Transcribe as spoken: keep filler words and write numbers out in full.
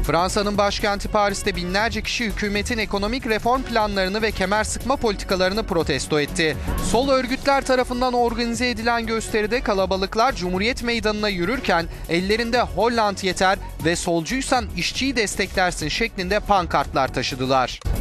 Fransa'nın başkenti Paris'te binlerce kişi hükümetin ekonomik reform planlarını ve kemer sıkma politikalarını protesto etti. Sol örgütler tarafından organize edilen gösteride kalabalıklar Cumhuriyet Meydanı'na yürürken ellerinde "Holland yeter" ve "Solcuysan işçiyi desteklersin" şeklinde pankartlar taşıdılar.